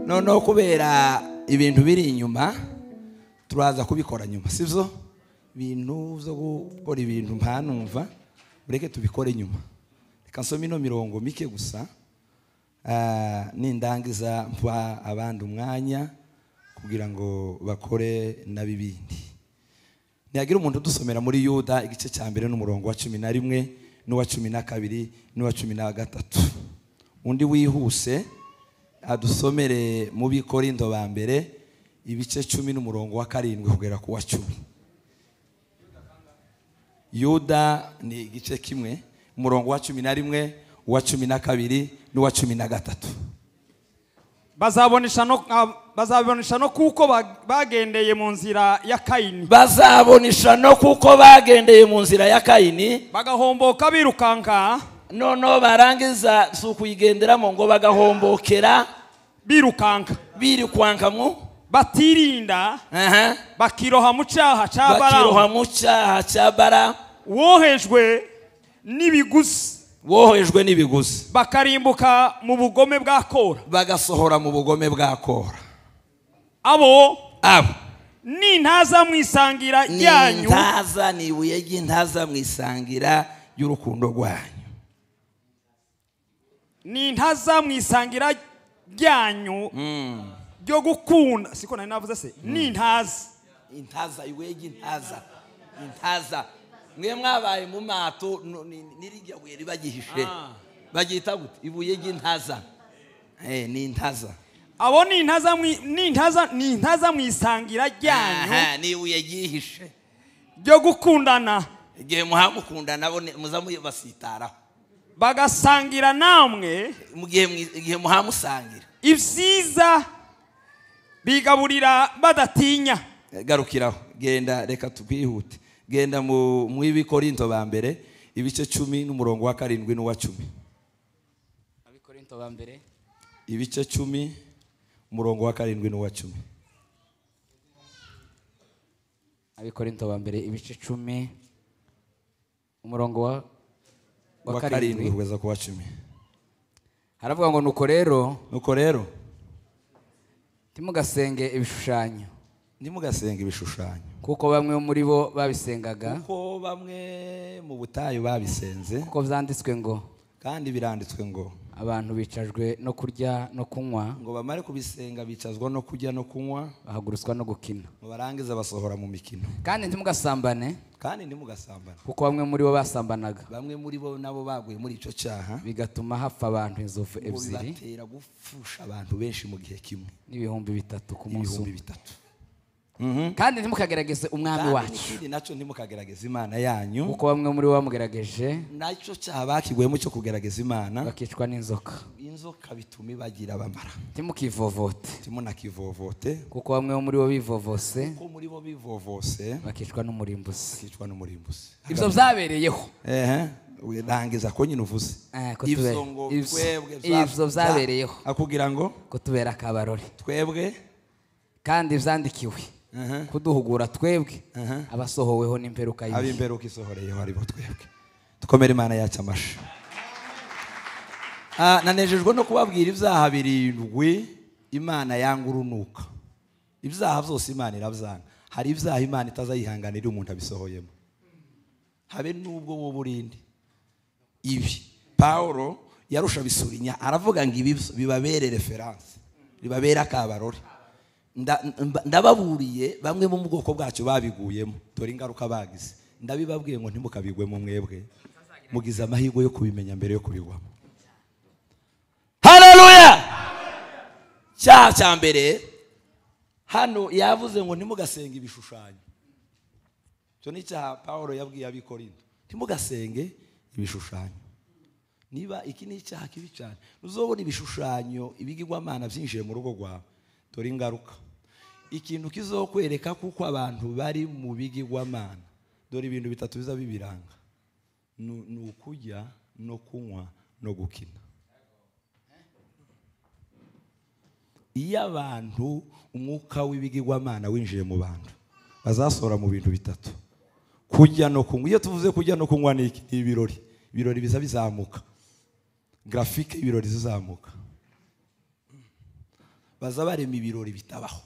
no kubera ibintu biri inyuma turaza kubikora nyuma sivyo ibintu zo gukora ibintu mpanumva ureke tubikore nyuma reka nsome ino mirongo mike gusa nindangiza mpa abandi umwanya kugira ngo bakore nabibindi niyagira umuntu dusomera muri Yuda igice cya mbere n'umurongo wa 11 n'uwa 12 n'uwa 13 undi wihuse adusomere mu Bikorinto ba mbere ibice 10 n'umurongo wa 7 kugera ku wa 10 Yuda ni igice kimwe umurongo wa 11 uwa 12 n'uwa 13 bazabonisha no kuko bagendeye mu nzira ya Kayini bazabonisha no kuko bagendeye mu nzira ya Kayini bagahomboka birukanka no barangiza sukuyigenderamo ngo bagahombokera birukanka mu batirinda bakiroha mu cyaha cya bara wohejwe n'ibiguzi bakarimbuka mu bugome bwa Kora bagasohora mu bugome bwa Kora abo nintaza mwisangira ryanyu nintaza nibuye y'intaza mwisangira y'urukundo rwanyu nintaza mwisangira ryanyu ryo gukunda siko nari navuze se nintaza ibuye y'intaza mwe mwabaye mu mato nirijya buye ribagihishe bagita gute ibuye y'intaza nintaza abo nintaza mwisangira ryanyu ni ibuye gihishe ryo gukundana igihe muhamukundana muzamuye basitaraho bagasangira namwe mu gihe muhamusangira ibyiza bigaburira badatinya garukiraho genda reka tubwihute genda mu Bikorinto ba mbere ibice 10 n'umurongo wa 7 n'uwa 10 Abikorinto ba mbere ibice 10 umurongo wa 7 n'uwa 10 Abikorinto ba mbere ibice 10 umurongo wa 7 kugeza ku wa 10 haravuga ngo nuko rero timugasenge ibishushanyo kuko bamwe muri bo babisengaga kuko bamwe mu butayu babisenze kuko byanditswe ngo kandi biranditswe ngo abantu bicajwe no kurya no kunywa ngo bamare kubisenga bicazwa no kurya no kunywa bahagurutswa no gukina ngo barangiza basohora mu mikino kandi ntimugasambane kuko bamwe muri bo basambanaga bamwe muri bo nabo baguye muri ico cyaha bigatuma hapfa abantu inzovu ebyiri batera gufusha abantu benshi mu gihe kimwe n'ibihumbi 3 ku munsi kandi ntimukagerageze umwami wacu kandi naco ntimukagerageze Imana yanyu kuko bamwe muri bo bamugerageje naco cyaha bakigwemo cyo kugerageza Imana bakicwa n'inzoka bituma bagira bamara timunakivovote kuko bamwe muri bo bivovose bakicwa n'umurimbuzi ibyo byabereyeho urangiza ko nyine uvuze ibyo byabereyeho akugira ngo kutubera akabarore twebwe kandi byandikiwe kuduhugura twebwe abasohoweho n'imperuka y'ibihe ab'imperuka isohoreyeho aribo twebwe dukomere Imana yacu amashi nanejejwe no kubabwira ibyaha 7 Imana yanga urunuka ibyaha byose Imana irabyanga hari ibyaha Imana itazayihanganira umuntu abisohoyemo habe nubwo wo burindi ibi Paulo yarusha bisurinya aravuga ngo ibi bibabere reference ribabera akabarore ndababuriye bamwe mu bwoko bwacu babiguyemo dore ingaruka bagize ndabibabwiye ngo ntimukabigwemo mwebwe mugize amahirwe yo kubimenya mbere yo kubigwamo haleluya cya mbere hano yavuze ngo ntimugasenge ibishushanyo cyo ni cya Paulo yabwiye Abikorinto ntimugasenge ibishushanyo niba iki ni icyaha kibi cyane uzobona ibishushanyo ibigirwamana byinjiye mu rugo rwawe dore ingaruka ikintu kizokwereka kuko abantu bari mu bigirwamana dore ibintu 3 biza bibiranga ni ukujya no kunywa no gukina iyo abantu umwuka w'ibigirwamana winjiye mu bantu bazasohora mu bintu 3 kujya no kunywa iyo tuvuze kujya no kunywa ni ibirori biza bizamuka graphique ibirori zizamuka baza barema ibirori bitabaho.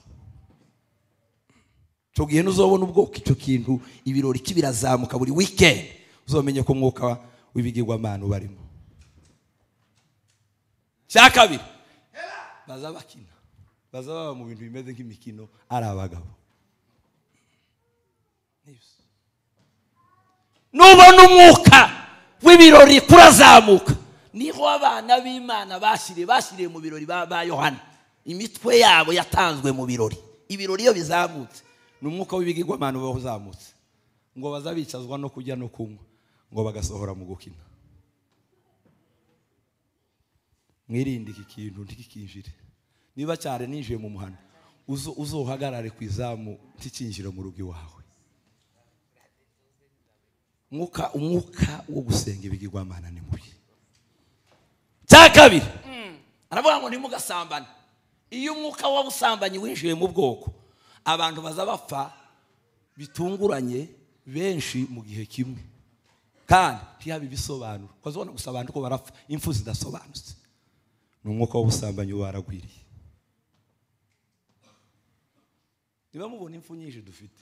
Cyo gihe nuzobona ubwoko icyo kintu ibirori kibirazamuka buri weekend, uzomenye ko mwuka w'ibigirwamana ubarimo. Cya kabiri, baza bakina, baza baba mu bintu bimeze nk'imikino ari abagabo. Nubona umwuka w'ibirori kurazamuka, niho abana b'Imana bashiriye mu birori ba Yohana. Imitwe yabo yatanzwe mu birori. Ibirori iyo bizamutse n'umwuka w'ibigirwamana uba uzamutse, ngo bazabicazwa no kujya no kunywa, ngo bagasohora mu gukina. Mwirinde iki kintu ntikikinjire. Niba cyane ninjiye mu muhanda, uzohagarare ku izamu ntikinjire mu rugo iwawe. Umwuka wo gusenga ibigirwamana ni mubi. Cya kabiri, aravuga ngo ntimugasambane. Iyo umwuka w'ubusambanyi winjiye mu bwoko, abantu baza bapfa bitunguranye benshi mu gihe kimwe, kandi ntiyabe ibisobanuro. Ukazibona gusa abantu ko barapfa impfu zidasobanutse. Ni umwuka w'ubusambanyi waragwiriye. Niba mubona impfu nyinshi dufite,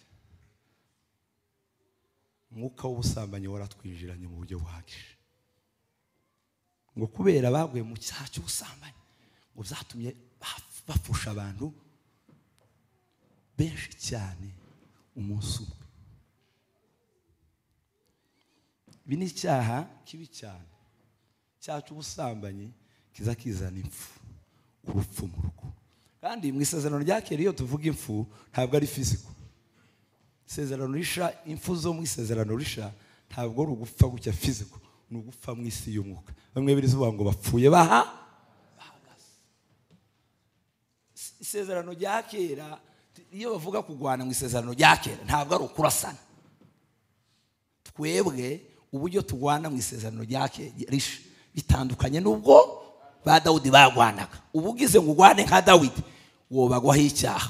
umwuka w'ubusambanyi waratwinjiranye mu buryo buhagije. Ngo kubera baguye mu cyaha cy'ubusambanyi, ngo byatumye bapfusha abantu benshi cyane umunsi umwe. Ibi ni icyaha kibi cyane. Icyaha cy'ubusambanyi kiza kizana impfu, urupfu mu rugo. Kandi mu isezerano rya kera iyo tuvuga impfu ntabwo ari physical. Isezerano risha, impfu zo mu isezerano risha ntabwo ari ugupfa gutya physical, ni ugupfa mu isi y'umwuka. Bamwe birizuba ngo bapfuye bahagaze. Isezerano rya kera iyo bavuga kugwana mu isezerano rya kera ntabwo ari ukurasana. Twebwe uburyo tugwana mu isezerano rya kera risha bitandukanye n'ubwo ba Dawidi bagwanaga. Ubugize ngo ugwane nka Dawidi wobagwaho icyaha.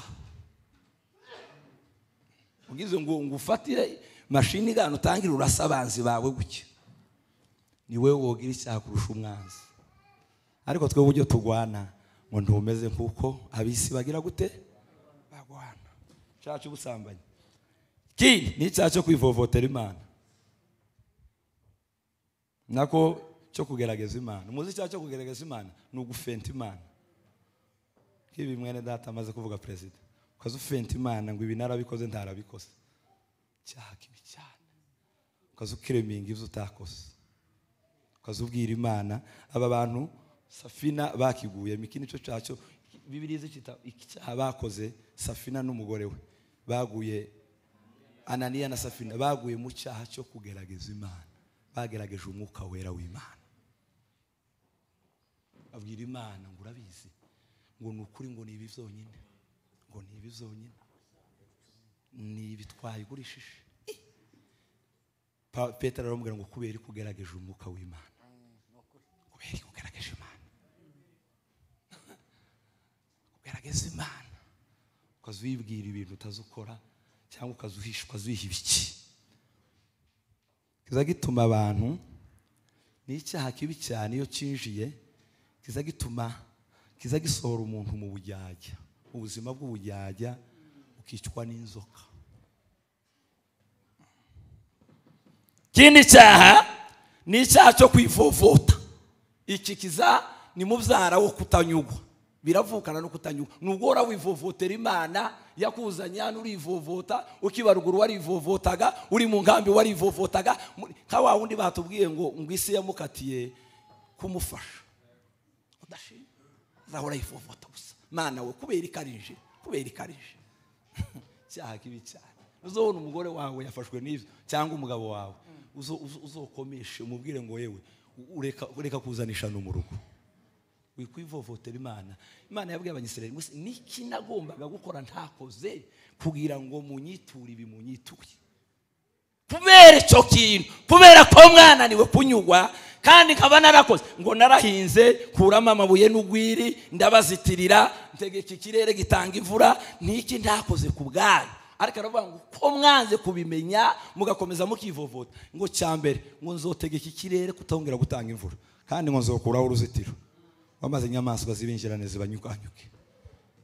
Ugize ngo ufatire mashini gano utangira urasabanzi bawe gutya, ni wewe wogira icyaha kurusha umwanzi. Ariko twe uburyo tugwana ngo ntumeze nkuko abisi bagira gute bagwana. Cyaha cy'ubusambanyi kindi ni icyaha cyo kwivovotera Imana, nako cyo kugerageza Imana. Umuzi icyaha cyo kugerageza Imana ni ugufenta Imana. Kibi mwene data amaze kuvuga president, ukaza ufenta Imana ngo ibi narabikoze ntarabikoze. Cyaha kibi cyane. Ukaza ukireminga ibyo utakoze, ukaza ubwira Imana. Aba bantu Safina bakiguye mikini cyo cyacho Bibiliya zikita icyaha bakoze. Safina n'umugore we baguye, Ananiya na Safina baguye mu cyaha cyo kugerageza Imana. Bagerageje umwuka wera w'Imana. Abwira Imana ngo urabizi ngo nukuri ngo nibi byonyine, ngo nibi byonyine, nibi twayigurishije. Petero aramubwira ngo kubera kugerageje umwuka w'Imana, kubera kugerageje Imana, kugerageza Imana, ukazwibwira ibintu utazukora cyangwa ukazuhisha ukazuhiha ibiki. Kiza gituma abantu, ni icyaha kibi cyane iyo cinjiye, kiza gituma kiza gisohora umuntu mu bujyajya, ubuzima bw'ubujyajya ukicwa n'inzoka. Kindi cyaha ni icyaha cyo kwivovota. Iki kiza ni mubyara wo kutanyugwa, biravukana no kutanyugwa. Nubwo ora wivovotera Imana yakuzanye hano urivovota, ukibaruguru warivovotaga, uri mu nkambi warivovotaga, nka wa wundi batubwiye ngo isi yamukatiye kumufasha. Udashima zahora yivovota gusa. Mana we kubera ikarije, kubera ikarije. Cyaha kibi cyane. Uzobona umugore wawe yafashwe n'ivyo cyangwa umugabo wawe, uzokomeshe umubwire ngo yewe ureka kuzanisha no mu rugo. Wikwivovotera Imana. Imana yabwiye abanyisirayeli ngo niki nagombaga gukora ntakoze kugira ngo munyiture ibi munyituye. Kubera icyo kintu, kubera ko mwananiwe kunyugwa kandi nkaba narakoze ngo narahinze kurama amabuye n'ugwiri ndabazitirira ntegeka ikirere gitanga imvura, niki ntakoze ku bwanyu. Ariko aravuga ngo ko mwanze kubimenya mugakomeza mukivovota, ngo cyambere ngo nzotegeka ikirere kutongera gutanga imvura kandi ngo nzokuraho uruzitiro wamaze inyamaswa zibinjirane zibanyukanyuke.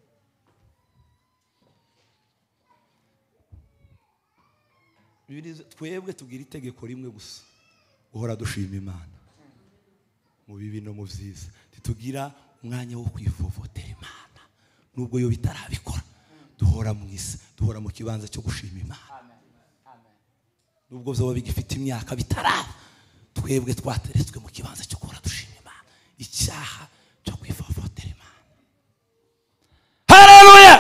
twebwe tugira itegeko rimwe gusa, guhora dushima Imana mu bibi no mu byiza. Ntitugira umwanya wo kwivovotera Imana nubwo yo bitarabikora. Duhora mu isi, duhora mu kibanza cyo gushima Imana. Nubwo byo bigifite imyaka bitaraba, twebwe twateretswe mu kibanza cyo guhora dushima Imana. Icyaha cyo kwivovotera Imana. Haleluya!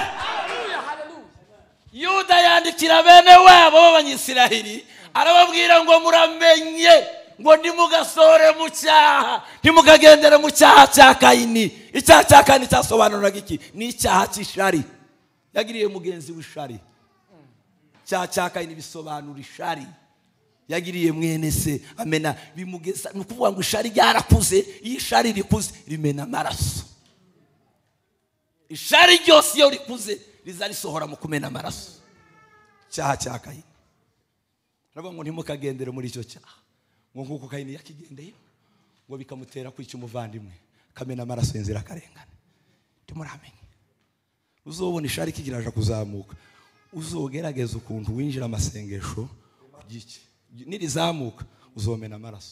Yuda yandikira bene wabo b'Abanyisiraheli arababwira ngo muramenye ngo ntimugasore mu cyaha, ntimukagendere mu cyaha cya Kayini. Icyaha cya Kayini cyasobanuraga iki? Ni icyaha cy'ishari. Yagiriye mugenzi w'ishari. Icyaha cya Kayini bisobanura ishari. Yagiriye mwene se amena bimugeza. Ni ukuvuga ngo ishari ryarakuze. Iyo ishari rikuze rimena amaraso. Ishari ryose iyo rikuze riza risohora mu kumena amaraso. Icyaha cya Kayini. Aravuga ngo ntimukagendere muri icyo cyaha. Ngo nkuko Kayini yakigendeye ngo bikamutera kwica umuvandimwe, kamena amaraso y'inzira karengane. Timuramenye. Uzobona ishari kigiraje kuzamuka, uzogerageza ukuntu winjira amasengesho giki. Nirizamuka uzomena amaraso.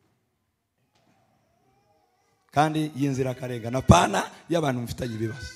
Kandi y'inzira karengane pana y'abantu mfitanye ibibazo.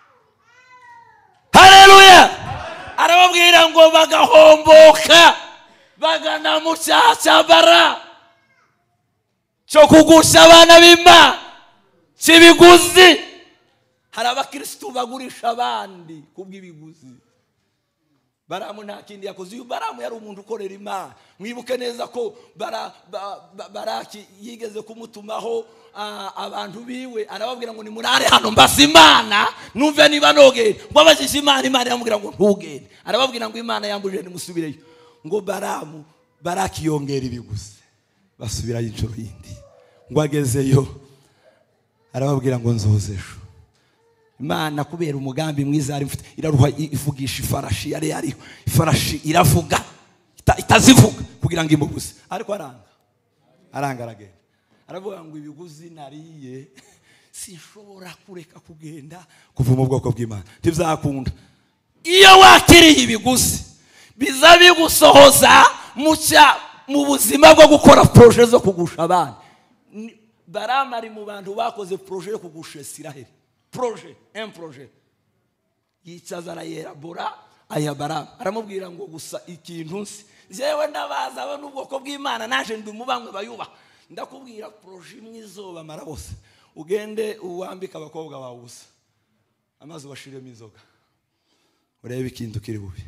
Haleluya! Arababwira ngo bagahomboka bagana mu cyaha cya bara cyo kugusha abana b'Imana cy'ibiguzi. Hari abakristo bagurisha abandi kubw'ibiguzi. Baramu nta kindi yakoze. Uyu Baramu yari umuntu ukorera Imana. Mwibuke neza ko Baraki yigeze kumutumaho abantu biwe, arababwira ngo nimurare hano mbasa Imana numve niba nogenda. Ngo abajije Imana, Imana iramubwira ngo ntugende. Arababwira ngo Imana yambujije nimusubireyo. Ngo Baraki yongera ibiguzi, basubirayo inshuro yindi. Ngo agezeyo arababwira ngo nzozejo. Imana kubera umugambi mwiza ari mfite iraruha ivugisha ifarashi yari yariho. Ifarashi iravuga itazivuga kugira ngo imubuze, ariko aranga aragenda. Aravuga ngo ibiguzi nariye sinshobora kureka kugenda kuva mu bwoko bw'Imana. Ntibizakunda. Iyo wakiriye ibiguzi biza bigusohoza mu buzima bwo gukora projet zo kugusha abandi. Baramu ari mu bantu bakoze projet yo kugusha Isiraheli. Un projet. Yicaza arayerabora aya Baramu. Aramubwira ngo gusa ikintu nsi jewe ndabaza abo n'ubwoko bw'Imana naje ndi mu bamwe bayuba. Ndakubwira projet mwizoba mara bose. Ugende uwambika abakobwa bawe ubusa, amazi bashiremo inzoga, urebe ikintu kiri bubi.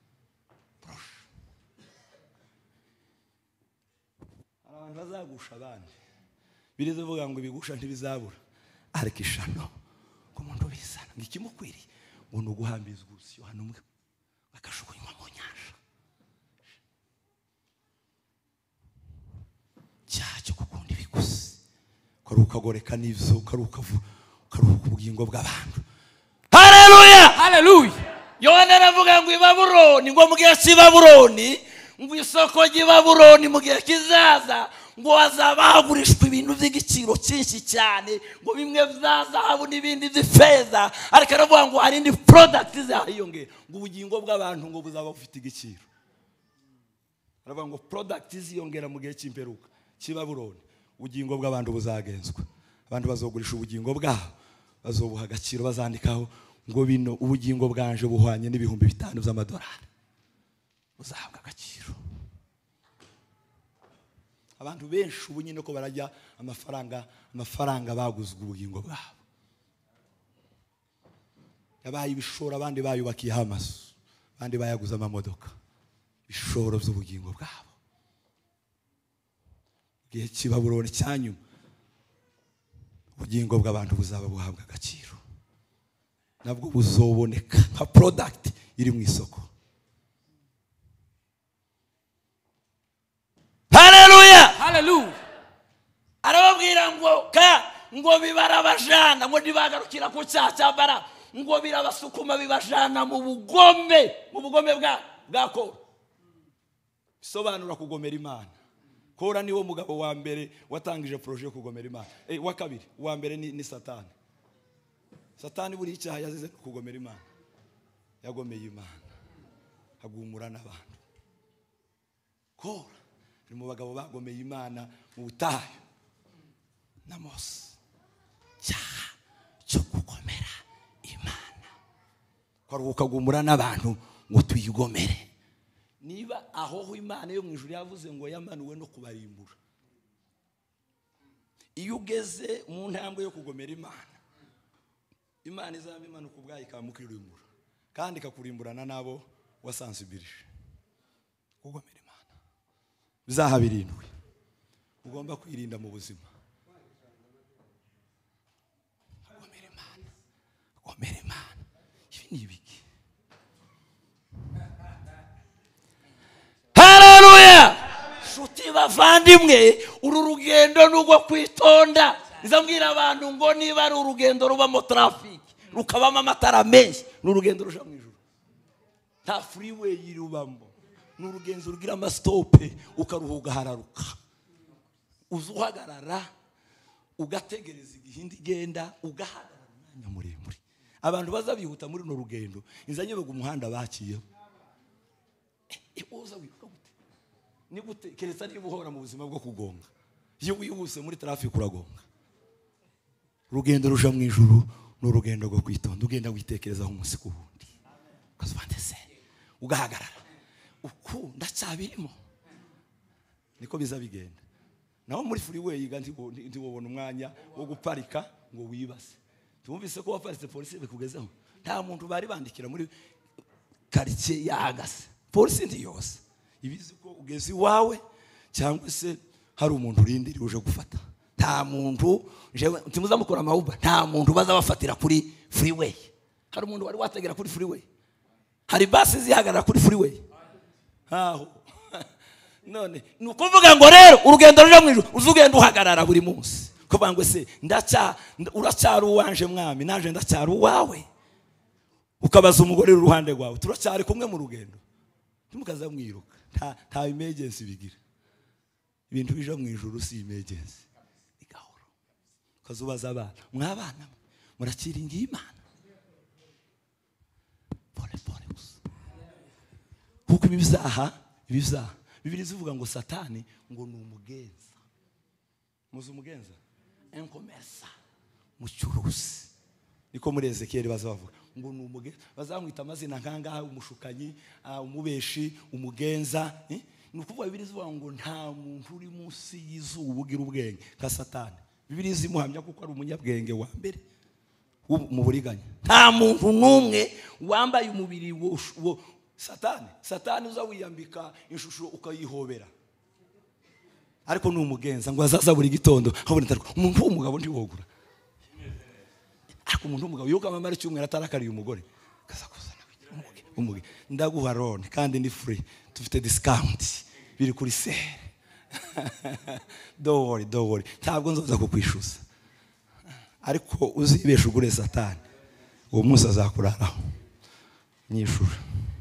Abantu bazagusha abandi. Birize vuga ngo ibigusha ntibizabura. Ariko ishano ko umuntu bizana ngikimukwiriye ngo nuguhambiza urusyo hano umwe bakashukunywa mu nyanja. Cyaje gukunda ibiguzi, karukagoreka n'ivyo karuka ubugingo bw'abantu. Haleluya! Haleluya! Yohana aravuga ngo iBabuloni, ngo mu gihe cy'Ibabuloni, ngo isoko ry'Ibabuloni mu gihe kizaza ngo hazabagurishwa ibintu by'igiciro cyinshi cyane, ngo bimwe bya zahabu n'ibindi by'ifeza. Ariko aravuga ngo hari indi product zahiyongera, ngo ubugingo bw'abantu ngo buzaba bufite igiciro. Aravuga ngo product ziyongera mu gihe cy'imperuka cy'Ibabuloni, ubugingo bw'abantu buzagenzwa. Abantu bazogurisha ubugingo bwabo, bazobuha agaciro, bazandikaho ngo bino ubugingo bwanje buhwanye n'ibihumbi 5 by'amadolari, buzahabwa agaciro. Abantu benshi ubu nyine ko barajya amafaranga baguzwe ubugingo bwabo. Yabaye ibishoro, abandi bayubakiyeho amazu, abandi bayaguze amamodoka. Ibishoro by'ubugingo bwabo. Igihe cy'Ibabuloni cyanyuma, ubugingo bw'abantu buzaba buhabwa agaciro, nabwo buzoboneka nka product iri mu isoko. Haleluya! Haleluya! Arababwira ngo bibarabajana, ngo ntibagarukira ku cyaha cya Baramu, ngo birabasukuma bibajana mu bugome bwa Kora. Bisobanura kugomera Imana. Kora niwo mugabo wa mbere watangije projet yo kugomera Imana. Wa kabiri, wa mbere ni Satani. Satani buri icyaha yazize kugomera Imana. Yagomeye Imana, agumura n'abantu. Kora ni mu bagabo bagomeye Imana mu butayu na Mose. Cyaha cyo gukomera Imana kwaruka gumura n'abantu ngo tuyigomere. Niba aho Imana yo mu ijuru yavuze ngo yamanuwe no kubarimbura, iyo ugeze mu ntambwe yo kugomera Imana, Imana izaba imanuka ubwayo ikamukirimbura kandi ikakurimburana nabo wasansibirije. Kugomera Imana bizaha birindwi ugomba kwirinda mu buzima. Kugomera Imana, kugomera Imana, ibi ni ibiki? Haleluya! Shuti bavandimwe, uru rugendo n'ugwo kwitonda. Nizambwira abantu ngo niba ari urugendo rubamo traffic, rukabamo amatara menshi, n'urugendo ruja mu ijuru. Nta freeway irubamo, n'urugendo rugira ama stop ukaruhuga hararuka. Uzuhagarara ugategereza igihindi genda ugahagarara umwanya muremure. Abantu bazabihuta muri no rugendo inzanye bego umuhanda bakiyeho. Ibuza wibuka gute? Ni gute kereza niba uhora mu buzima bwo kugonga? Iyo wihuse muri traffic uragonga. Rugendo ruja mu ijuru n'urugendo rwo kwitonda, ugenda witekerezaho umunsi ku wundi. Kazvandese ugahagarara uku ndacyabirimo, niko bizabigenda. Naho muri freeway ndi wobona umwanya wo guparika ngo wibase. Tumvise ko waparitse polisi bikugezeho, nta muntu bari bandikira muri quartier yahagase. Polisi ndi yose ibizi ko ugeze iwawe cyangwa se hari umuntu urindiriye uje gufata. Nta muntu jewe timuzamukora amauba, nta muntu baza bafatira kuri freeway. Hari umuntu wari wategera kuri freeway? Hari basi zihagarara kuri freeway? Aho none nukuvuga ngo rero urugendo ruje mu ijuru uzugenda uhagarara buri munsi. Kubangwe se uracyari uwanje mwami, naje ndacyari uwawe. Ukabaza umugore uruhande rwawe, turacyari kumwe mu rugendo. Tumukaza mwiruka, nta emergency bigira. Ibintu bija mu ijuru si emergency. Igahoro. Kazubaza abana, mwabana murakiringiye Imana. Pole gusa. Kuko ibizaha Bibiri zivuga ngo Satani ngo ni umugenza. Muzi umugenza? Enkomesa. Mucuruzi. Niko muri Ezekiel bazavuga ngo ni umugenza. Bazamwita amazina nkanga umushukanyi, umubeshi, umugenza. Nukuvuga Bibiri zivuga ngo nta muntu uri munsi y'izuba ugira ubwenge ka Satani. Bibiri zimuhamya kuko ari umunyabwenge wa mbere mu buriganya. Nta muntu numwe wambaye umubiri wo Satani uza wiyambika inshusho ukayihobera. Ariko ni umugenza ngo azaza buri gitondo haboneka umuntu w'umugabo ndi wogura. Ariko umuntu w'umugabo yuko amamara cyumwe atarakariye umugore. Kazakuzana umuge. Ndaguha loan kandi ni free. Tufite discount biri kuri sale. Don't worry. Ntabwo nzoza kukwishuza. Ariko uzibesha ugure Satani. Uwo munsi azakuraraho. Nyishura.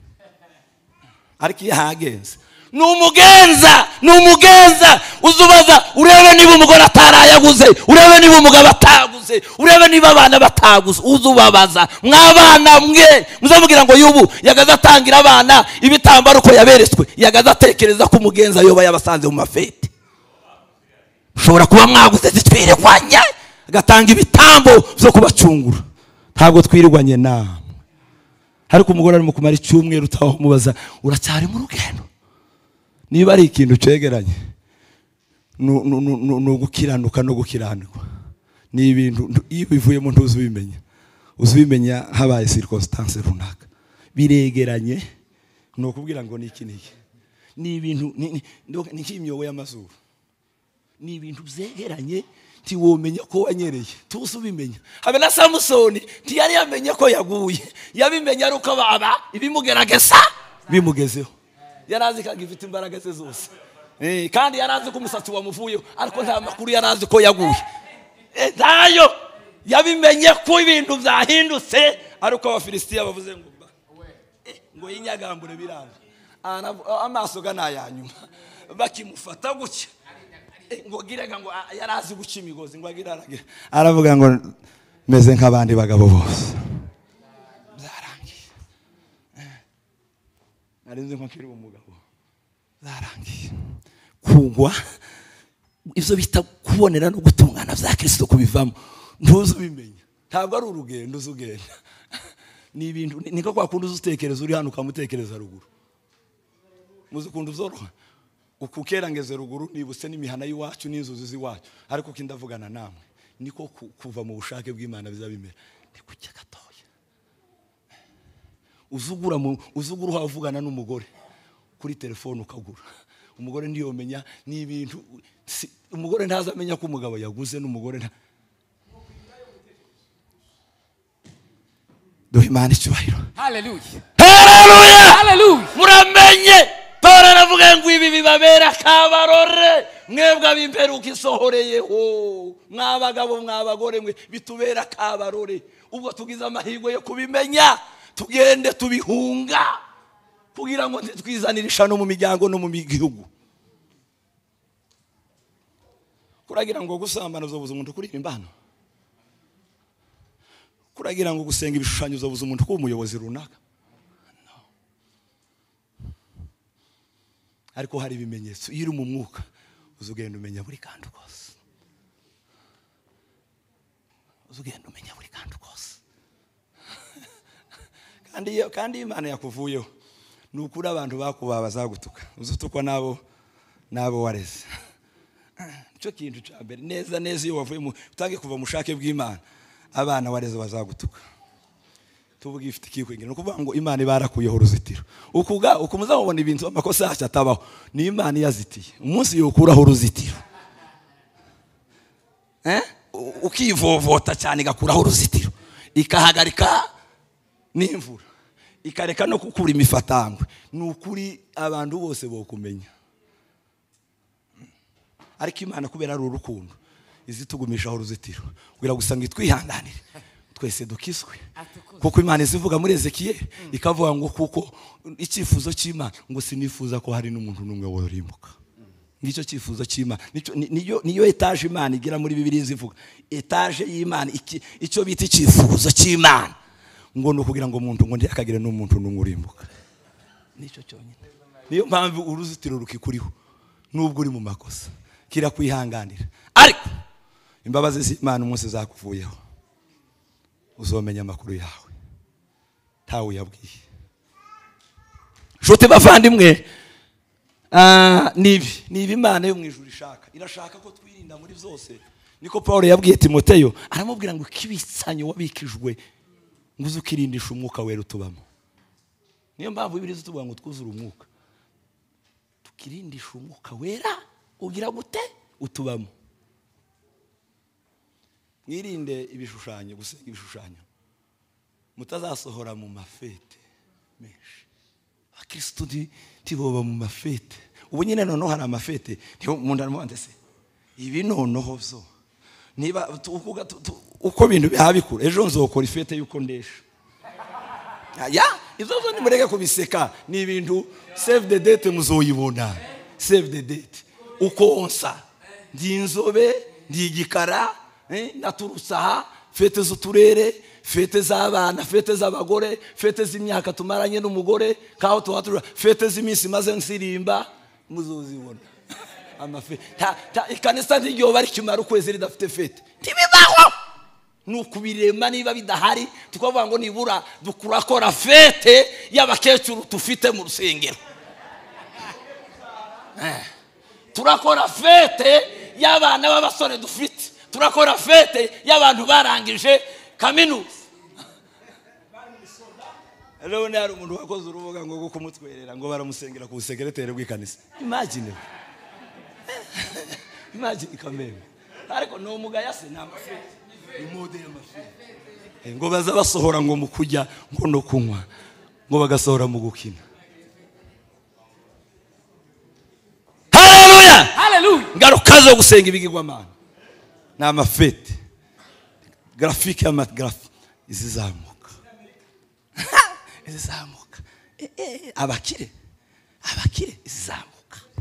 Ariko yahagenze ni umugenza uzubaza urebe niba umugore atarayaguze, urebe niba umugabo ataguze, urebe niba abana bataguze, uzubabaza mwabana mwe muzamubwira ngo yubu yagaza atangira abana ibitambaro ko yaberetswe, yagaza atekereza ko umugenza yoba yabasanze mu mafete. Ushobora kuba mwaguze zitwirirwanya agatanga ibitambo byo kubacungura. Ntabwo twirirwanye namwe. Ariko umugore ari mu kumara icyumweru utaho mubaza uracyari mu rugendo. Niba ari ikintu cegeranye no gukiranuka no gukiranirwa, ni ibintu iyo bivuye mu ntuzi ubimenya habaye circumstance runaka biregeranye. No kubwira ngo ni iki ni ibintu ni nk'imyobo y'amazuru, ni ibintu byegeranye tiwomenya ko wanyereye tusubimenya. Habe na Samusoni ntiyari yamenye ko yaguye, yabimenye ari uko baba ibimugerageza bimugezeho. Yarazi ko agifite imbaraga ze zose, kandi yarazi ko umusatsi wamuvuyeho, ariko nta makuru yarazi ko yaguye. Ntayo yabimenye ko ibintu byahindutse, ariko Abafilistiya bavuze ngo yinyagambure biranga. Amaso ganayanyuma bakimufata gutya ngo girega ngo yarazi guca imigozi ngo agiraragira, aravuga ngo meze nk'abandi bagabo bose. Byarangiye. Narinze nko kiri umugabo zarangiye kugwa ivyo bita kubonera no gutungana vya Kristo kubivamo ntuzi ubimenya ntabwo ari urugendo uzugenda ni ibintu niko kwa kundi uzutekereza uri hano ukamutekereza ruguru muzi kundi uzoroha ukukera ngeze ruguru nibutse n'imihana y'iwacu n'inzuzi z'iwacu ariko kindavugana namwe niko kuva mu bushake bw'Imana bizabimera ni kucya gatoya uzugura havugana n'umugore kuri telefone ukagura umugore ndiyomenya ni ibintu umugore ntazamenya ko umugabo yaguze n'umugore duhe Imana icyubahiro. Hallelujah. Hallelujah. Hallelujah. Muramenye Pawulo aravuga ngo ibi bibabera kabarore mwebwe abimperuka isohoreyeho mwabagabo mwabagore mwe bitubera kabarore ubwo tugize amahirwe yo kubimenya tugende tubihunga kugira ngo twizanirisha no mu miryango no mu gihugu. Kuragira ngo gusambana uzobuza umuntu kuririmba hano, kuragira ngo gusenga ibishushanyo uzobuza umuntu kuba umuyobozi runaka, ariko hari ibimenyetso iyo uri mu mwuka uzugenda umenya buri kandi kose, uzugenda umenya buri kandi kose. kandi Imana yakuvuyeho nukuri abantu bakubaha bazagutuka, uzutukwa nabo wareze. Cyo kintu cya mbere neza iyo wavuye utangiye kuva mu bushake bw'Imana abana wareze bazagutuka. Tuvuga ifite ikikwengera no kuvuga ngo Imana ibarakuyeho uruzitiro ukumuza ubona ibintu amakosa yacu atabaho ni Imana yazitiye umunsi yokuraho uruzitiro ukivovota cyane igakuraho uruzitiro ikahagarika n'imvura ikareka no kukura imifatangwe nukuri abantu bose bokumenya. Ariko Imana kubera ari urukundo izitugumishaho uruzitiro kugira gusanga itwihanganire twese dukiswe, kuko Imana izivuga muri Ezekiyeli ikavuga ngo kuko icyifuzo cy'Imana ngo sinifuza ko hari n'umuntu numwe worimbuka. Ngicyo cyifuzo cy'Imana niyo etaje Imana igira muri Bibiliya zivuga etaje y'Imana icyo bita icyifuzo cy'Imana ngo no kugira ngo umuntu ngo ndiyakagire n'umuntu numwe urimbuka. Nicyo cyonyine, niyo mpamvu uruzitiro rukikuriho nubwo uri mu makosa kira kwihanganira, ariko imbabazi z'Imana umunsi zakuvuyeho uzomenya amakuru yawe ntawe yabwiye. Nshuti bavandimwe, nibi Imana yo mu ijuru irashaka ko twirinda muri byose. Niko Paulo yabwiye Timoteyo aramubwira ngo kibitsanyo wabikijwe ngo uzukirindisha umwuka wera utubamo. Niyo mpamvu Bibiliya zituvuga ngo twuzure umwuka, tukirindisha umwuka wera ugira gute utubamo. Mwirinde ibishushanyo, gusenga ibishushanyo mutazasohora mu mafete menshi. Abakristo tiboba mu mafete. Ubu nyine noneho hari amafete umuntu arumwandese ibi noneho byo niba uko bintu bihabikura ejo nzokora ifete yuko ndesha ibyo zo nimureke kubiseka. Ni ibintu save the date muzoyibona. Save the date uko onsa ndi inzobe ndi igikara naturutse aha, fete z'uturere, fete z'abana, fete z'abagore, fete z'imyaka tumaranye n'umugore kaho tuhatura, fete z'iminsi maze nsirimba muzozibona. Ikanisa ntigiye bari kimara ukwezi ridafite fete ntibibaho. Nukubirema niba bidahari tukavuga ngo nibura dukurakora fete y'abakecuru tufite mu rusengero, turakora fete y'abana b'abasore dufite, turakora fete y'abantu barangije kaminuza. Rero hari umuntu wakoze urubuga ngo kumutwerera ngo baramusengera ku busekereteri bw'ikanisa. Imagine kameme, ariko no mugaya se nta mafete imode y'amafete ngo baza basohora ngo mukujya ngo no kunywa ngo bagasohora mu gukina. Haleluya, haleluya. Ngaruka zo gusenga ibigirwamana na mafete grafike y'amagrafi izizamuka izizamuka abakire izizamuka.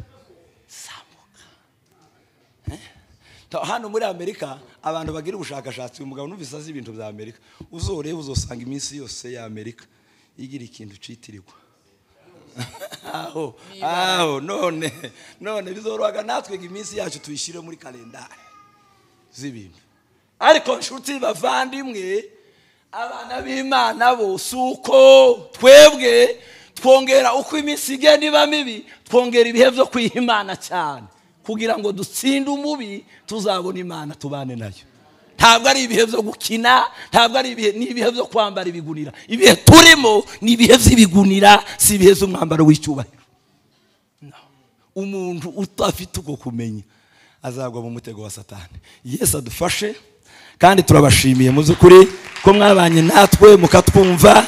Hano muri Amerika abantu bagira ubushakashatsi, umugabo numvise azi ibintu bya Amerika uzoreba uzosanga iminsi yose ya Amerika igira ikintu citirirwa aho none bizorohaga natwe iminsi yacu tuyishire muri kalendari z'ibintu. Ariko nshuti bavandimwe, abana b'Imana bo suko twebwe twongera uko iminsi igenda iba mibi, twongera ibihe byo kwihimana cyane kugira ngo dutsinde umubi, tuzabona Imana tubane nayo. Ntabwo ari ibihe byo gukina, ntabwo ari ibihe, ni ibihe byo kwambara ibigunira. Ibihe turimo ni ibihe by'ibigunira, si ibihe by'umwambaro w'icyubahiro. Umuntu utafite uko kumenya azagwa mu mutego wa Satani. Yesu adufashe, kandi turabashimiye mu by'ukuri ko mwabanye natwe mukatwumva.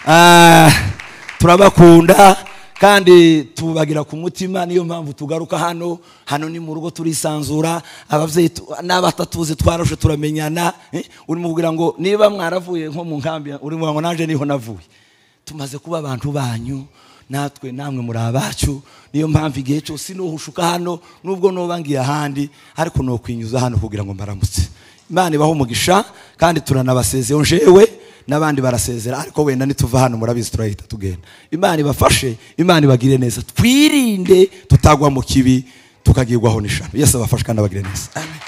Turabakunda kandi tubagira ku mutima, niyo mpamvu tugaruka hano ni mu rugo turisanzura. Abavyeyi n'abatatuzi twarashe turamenyana. Uri mubwira ngo niba mwaravuye nko mu nkambi, uri mu ngo naje niho navuye. Tumaze kuba abantu banyu, natwe namwe muri abacu. Niyo mpamvu igihe cyose nohushuka hano, nubwo nobangiye ahandi, ariko no kwinyuza hano kugira ngo mbaramutse. Imana ibaho umugisha, kandi turanabasezeye njewe n'abandi barasezera, ariko wenda nituva hano murabizi turahita tugenda. Imana ibafashe, Imana ibagire neza, twirinde tutagwa mu kibi tukagirwaho n'ishano. Yesu abafashe kandi abagire neza. Amen.